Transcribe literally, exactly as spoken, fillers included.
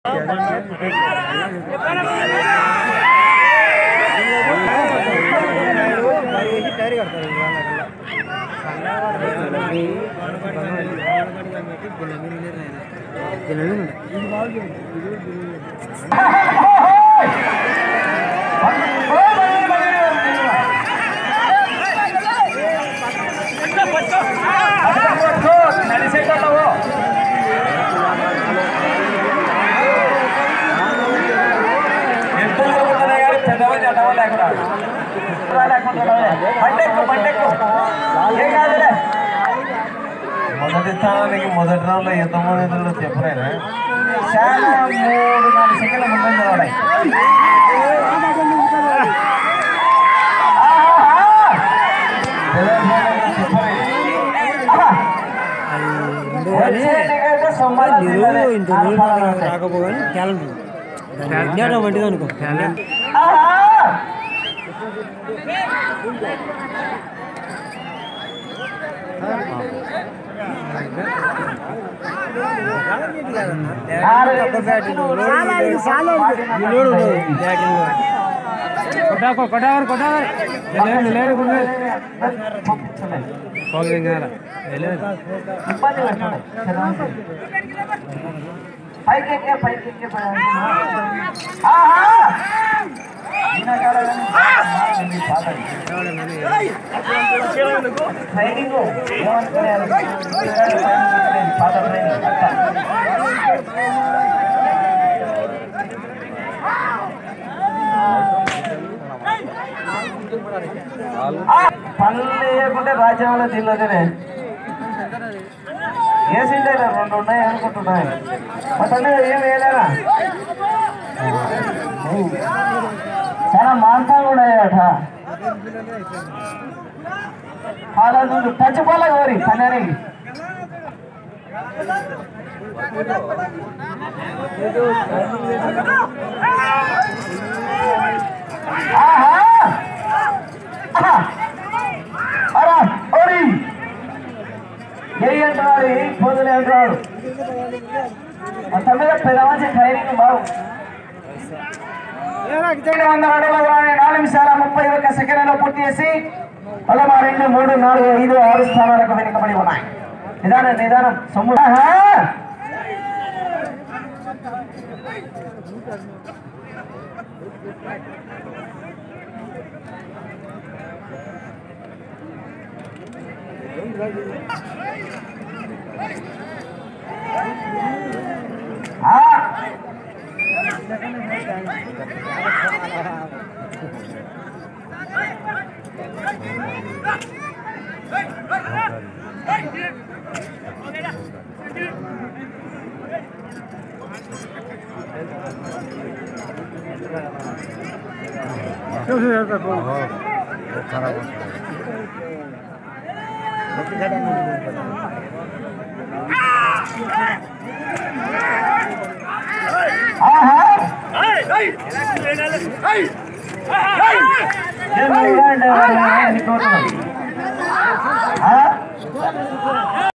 మొదటి స్థానానికి మొదటి రౌండ్ లో ఎంత మంది చెప్పలేదా చాలా మూడు నాలుగు సెకండ్ల ముందు నిలబడాయి. రాకపోగా టాలెంట్ వంటిది అనుకో టాలెంట్ కొట్టాకో కొట్టావారు కొట్టావారు లేరు పైకెక్కే పైకెక్కే ట్రైనింగ్ పనులు వేయకుంటే రాజ్యాంగంలో జిల్లానే వేసిండే రెండు ఉన్నాయి అనుకుంటున్నాయి మొత్తం ఏం వేయలేరా చాలా మాంసం కూడా అయ్యాట అలా నువ్వు పచ్చిపోలే కోరి పన్నెండుకి ఏ అంటున్నాడు పోతులే అంటున్నాడు మొత్తం మీద పెద్ద మంచి ట్రైనింగ్ బాగు వందల అడుగుల నాలుగు నిమిషాల ముప్పై ఒక్క సెకండ్లో పూర్తి చేసి అలా మా రెండు మూడు నాలుగు ఐదు ఆరు స్థానాలకు వెనుకబడి ఉన్నాయి. నిదానం నిదానం సొమ్ము